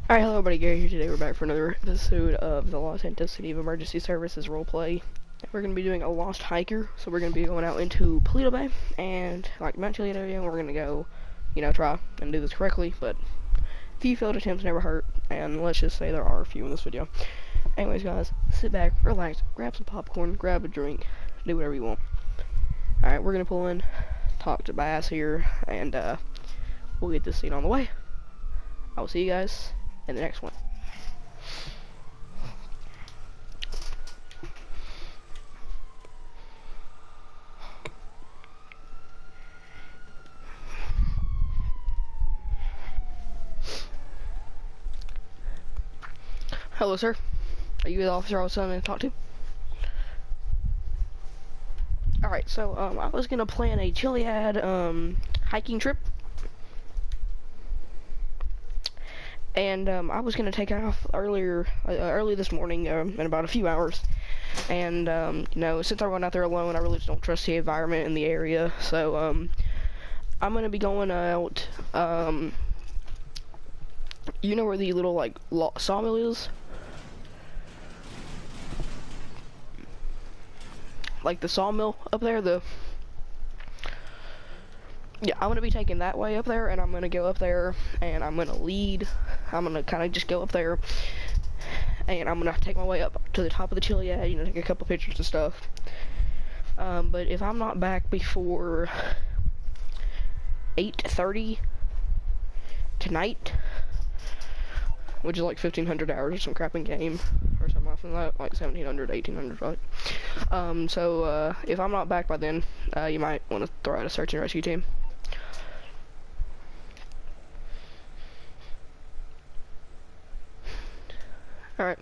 Alright, hello everybody, Gary here. Today we're back for another episode of the Los Santos City of Emergency Services roleplay. We're going to be doing a Lost Hiker, so we're going to be going out into Paleto Bay, and like Mount Chiliad area, we're going to go, try and do this correctly, but a few failed attempts never hurt, and let's just say there are a few in this video. Anyways guys, sit back, relax, grab some popcorn, grab a drink, do whatever you want. Alright, we're going to pull in, talk to Bass here, and we'll get this scene on the way. I will see you guys in the next one. Hello, sir. Are you the officer I was trying to talk to? Alright, so, I was gonna plan a Chiliad, hiking trip. And, I was gonna take off early this morning, in about a few hours. And, since I'm going out there alone, I really just don't trust the environment in the area. So, I'm gonna be going out, you know where the little, like, sawmill is? Like the sawmill up there, yeah, I'm gonna be taking that way up there, and I'm gonna go up there, and I'm gonna lead. I'm gonna kind of just go up there, and I'm gonna take my way up to the top of the Chiliad, take a couple pictures and stuff. But if I'm not back before 8:30 tonight, which is like 1,500 hours or some crap in game, or something like that, like 1,700, 1,800, right? So if I'm not back by then, you might want to throw out a search and rescue team. Alright.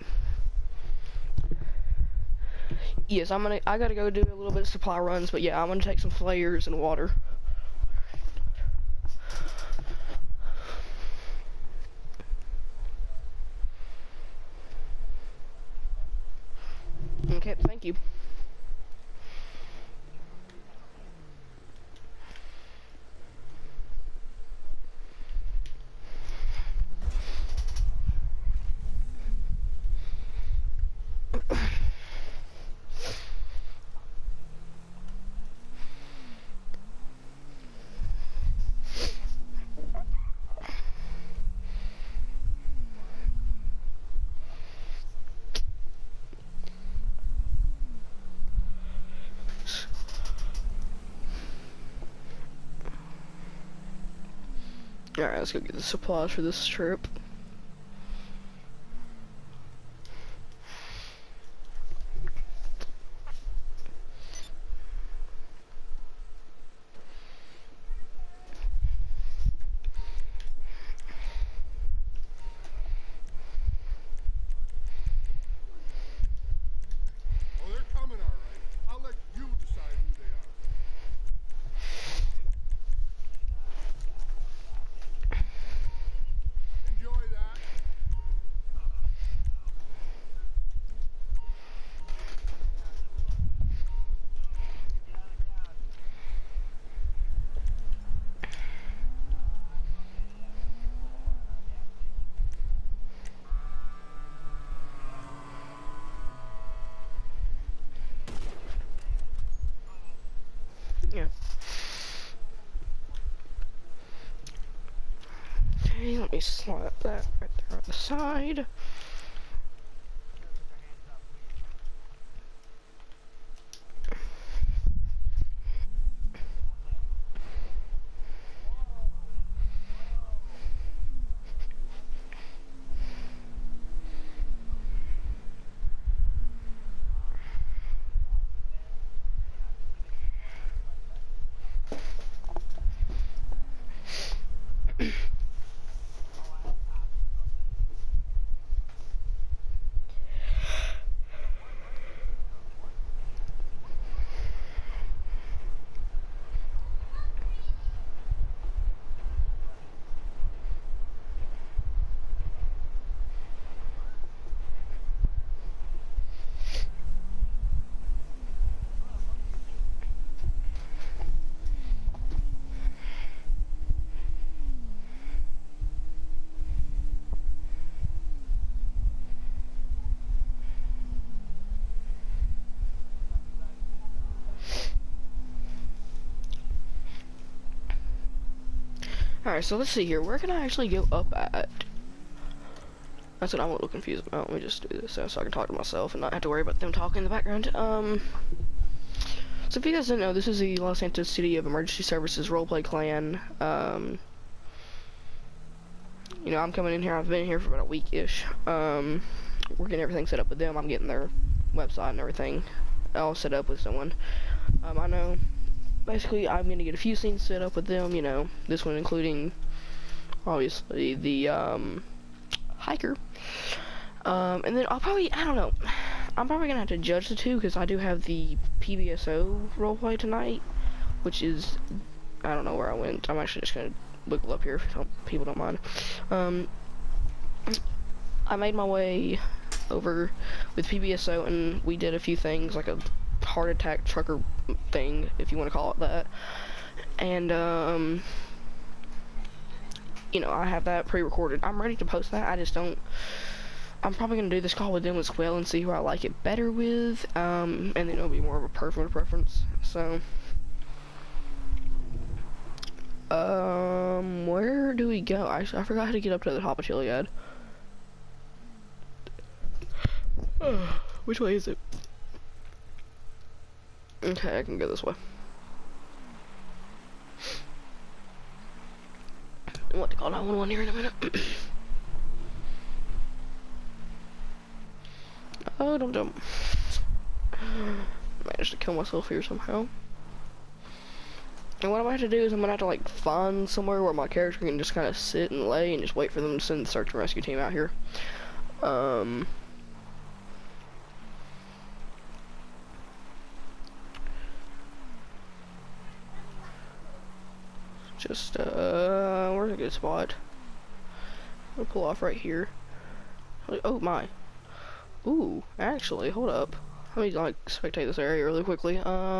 Yes, I gotta go do a little bit of supply runs, but yeah, I'm gonna take some flares and water. Okay, thank you. Alright, let's go get the supplies for this trip. Yeah. Okay, let me slap that right there on the side. Alright, so let's see here. Where can I actually go up at? That's what I'm a little confused about. Let me just do this so I can talk to myself and not have to worry about them talking in the background. So if you guys didn't know, this is the Los Santos City of Emergency Services Roleplay Clan. You know, I'm coming in here. I've been here for about a week-ish. We're getting everything set up with them. I'm getting their website and everything all set up with someone. I know, basically, I'm going to get a few scenes set up with them, you know, this one including, obviously, the, hiker. And then I'll probably, I don't know, I'm probably going to have to judge the two, because I do have the PBSO roleplay tonight, which is, I don't know where I went. I'm actually just going to wiggle up here if people don't mind. I made my way over with PBSO, and we did a few things, like a heart attack trucker thing, if you want to call it that. And, you know, I have that pre-recorded. I'm ready to post that. I just don't... I'm probably going to do this call with them as well and see who I like it better with. And then it'll be more of a personal preference. So... where do we go? Actually, I forgot how to get up to the top of Chiliad. Which way is it? Okay, I can go this way. I want to call 911 here in a minute. Oh, don't jump. Managed to kill myself here somehow. And what I'm gonna have to do is I'm gonna have to like find somewhere where my character can just kind of sit and lay and just wait for them to send the search and rescue team out here. Just where's a good spot? I'm gonna pull off right here. Oh my. Ooh, actually, hold up. Let me like spectate this area really quickly.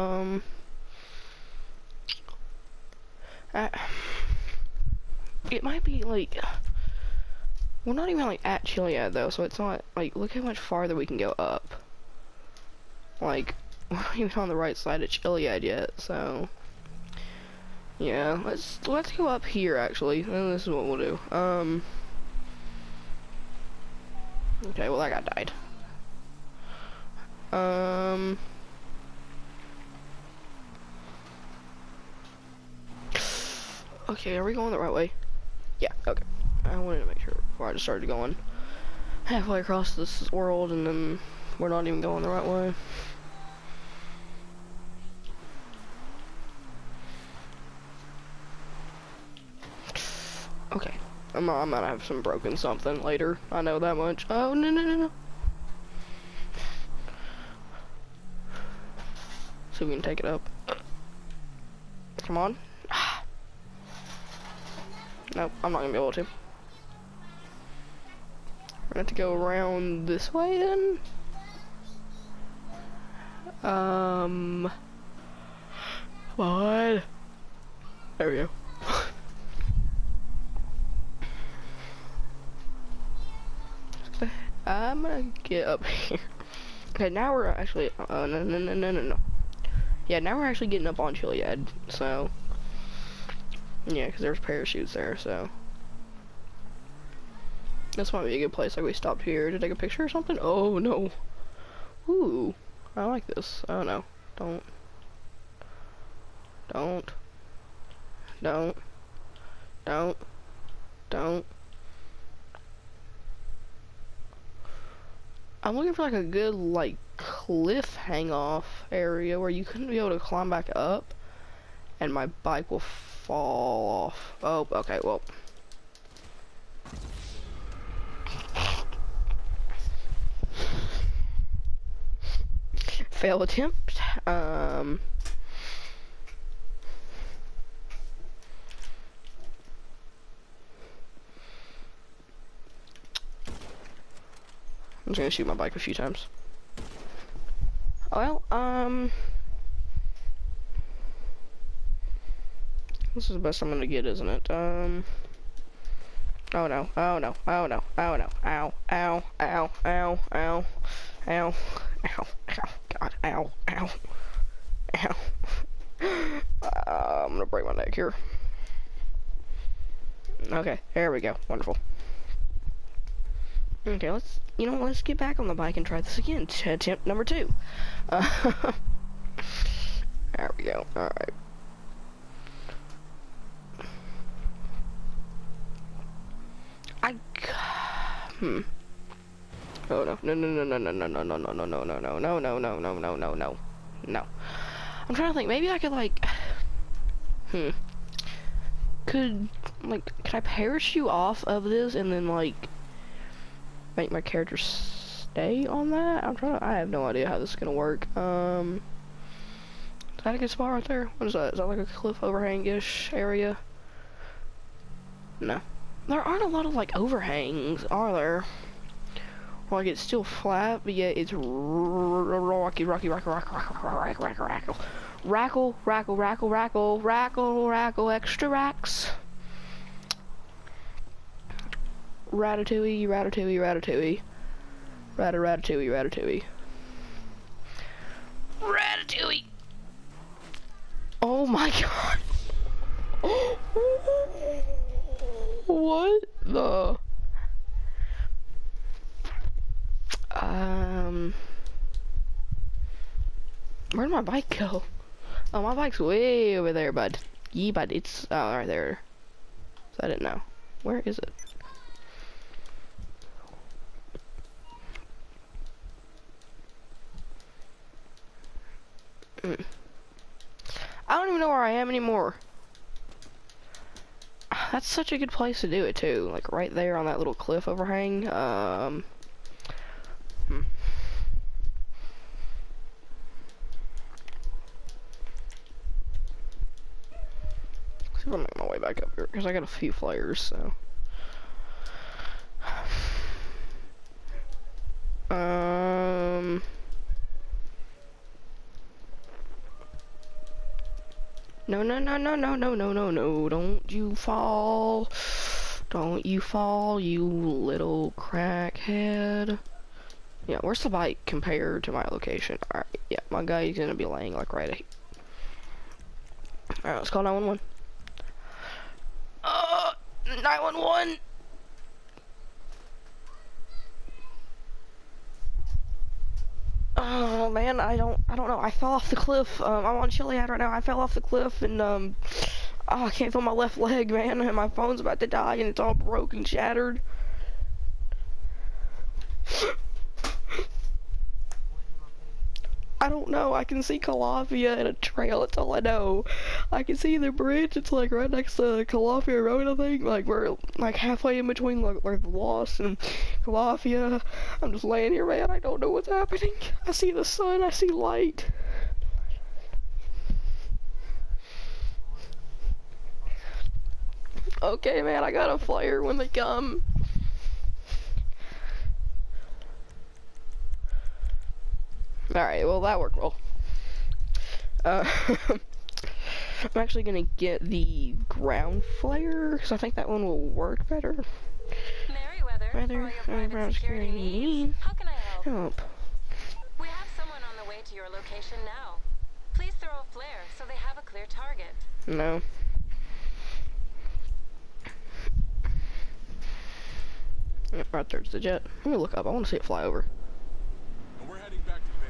It might be like, we're not even like at Chiliad though, so it's not like, look how much farther we can go up. Like, we're not even on the right side of Chiliad yet, so yeah, let's go up here actually, and this is what we'll do. Okay, well that guy died. Okay, are we going the right way? Yeah, okay. I wanted to make sure before I just started going halfway across this world and then we're not even going the right way. Okay, I might have some broken something later. I know that much. Oh, no. So we can take it up. Come on. Nope, I'm not gonna be able to. We're gonna have to go around this way then. What? There we go. I'm gonna get up here. Okay, now we're actually, no. Yeah, now we're actually getting up on Chiliad, so. Yeah, because there's parachutes there, so. This might be a good place, like we stopped here to take a picture or something. Oh, no. Ooh, I like this. Oh, no. Don't. I'm looking for like a good like cliff hang off area where you couldn't be able to climb back up and my bike will fall off. Oh, okay, well. Fail attempt. I'm just gonna shoot my bike a few times. Well, this is the best I'm gonna get, isn't it? Oh no, oh no, oh no, oh no, ow, ow, ow, ow, ow, ow, ow, ow, god, ow, ow, ow. I'm gonna break my neck here. Okay, there we go. Wonderful. Okay, let's get back on the bike and try this again. Attempt number 2. There we go. All right. Oh no. No. I'm trying to think. Maybe I could like. Could I parachute off of this and then like make my character stay on that? I have no idea how this is gonna work. Is that a good spot right there? What is that? Is that like a cliff overhang-ish area? No. There aren't a lot of like overhangs, are there? Like it's still flat, but yet it's rocky, rackle, extra racks. Ratatouille. Ratatouille. Oh my god. What the? Where'd my bike go? Oh, my bike's way over there, bud. Yeah, bud. It's right there. Is that it now? Where is it? I don't even know where I am anymore. That's such a good place to do it too. Like right there on that little cliff overhang. See if I make my way back up here, because I got a few flares, so. No, don't you fall. Don't you fall, you little crackhead. Yeah, where's the bike compared to my location? Alright, yeah, my guy's gonna be laying like right here. Alright, let's call 911. 911! Oh man, I don't know. I fell off the cliff. I'm on Chiliad right now. I fell off the cliff and I can't feel my left leg, man, and my phone's about to die and it's all broken, shattered. I don't know. I can see Calafia and a trail. That's all I know. I can see the bridge. It's like right next to Calafia Road, I think. Like we're like halfway in between like the Lost and Calafia. I'm just laying here, man. I don't know what's happening. I see the sun. I see light. Okay, man. I got a flare when they come. Alright, well that worked well. I'm actually gonna get the ground flare, because I think that one will work better. Merryweather, private security needs. How can I help? We have someone on the way to your location now. Please throw a flare so they have a clear target. No. Yep, right there's the jet. Let me look up. I want to see it fly over. And we're heading back to base.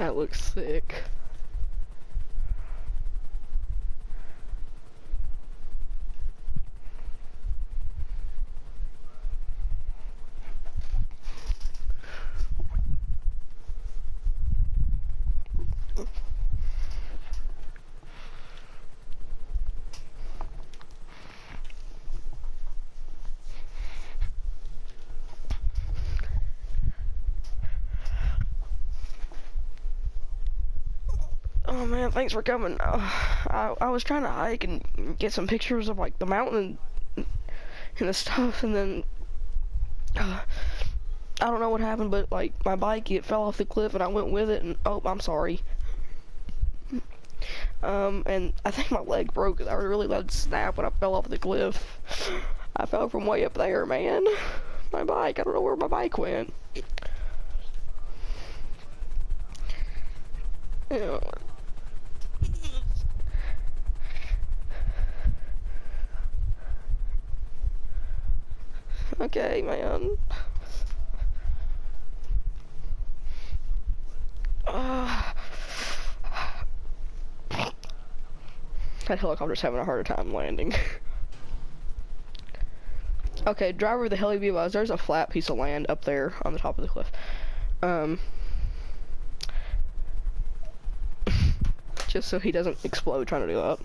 That looks sick. Oh man, thanks for coming. I was trying to hike and get some pictures of like the mountain and the stuff, and then I don't know what happened, but like my bike, it fell off the cliff and I went with it, and oh, I'm sorry. And I think my leg broke 'cause I was really loud snap when I fell off the cliff. I fell from way up there, man. My bike, I don't know where my bike went. Yeah. Okay, man. That helicopter's having a harder time landing. Okay, driver of the heli, be advised, there's a flat piece of land up there on the top of the cliff. Just so he doesn't explode trying to do that.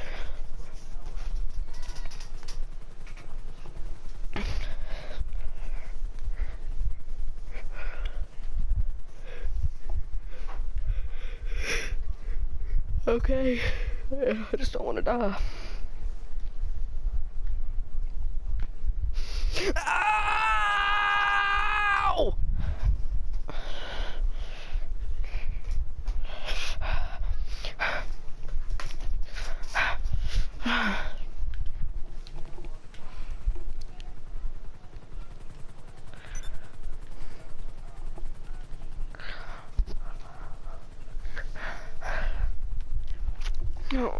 Okay, yeah, I just don't want to die. Ow! No.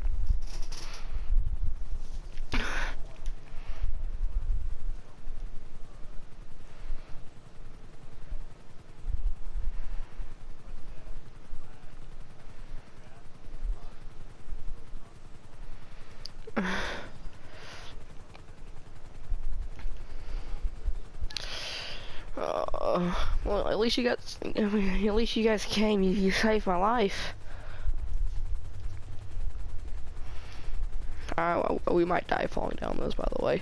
Well, at least you got. At least you guys came. You saved my life. We might die falling down those, by the way.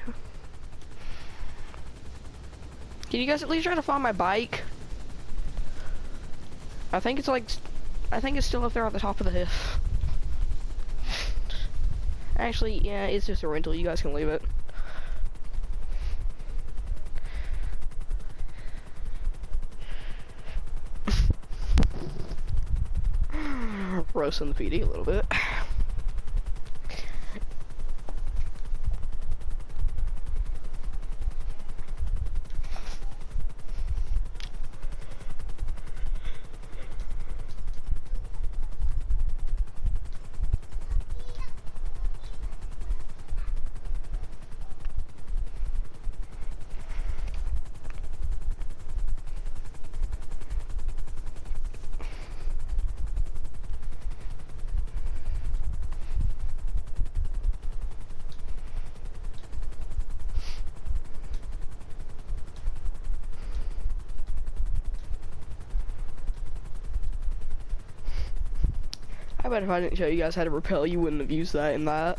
Can you guys at least try to find my bike? I think it's like. I think it's still up there at the top of the hill. Actually, yeah, it's just a rental. You guys can leave it. Roasting the PD a little bit. I bet if I didn't show you guys how to rappel, you wouldn't have used that in that.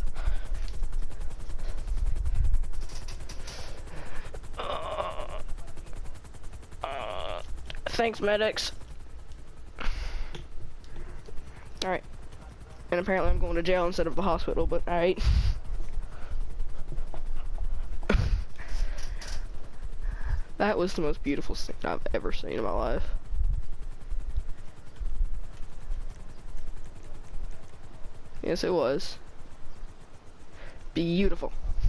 Thanks, medics. Alright. And apparently I'm going to jail instead of the hospital, but alright. That was the most beautiful thing I've ever seen in my life. Yes, it was. Beautiful.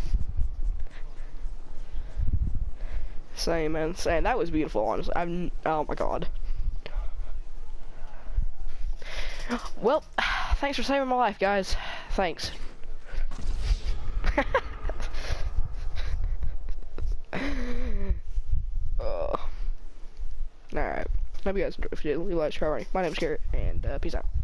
Same, man. Same. That was beautiful, honestly. Oh my god. Well, thanks for saving my life, guys. Thanks. Alright. Hope you guys enjoyed. If you did, leave a like, subscribe. My name's Garrett, and peace out.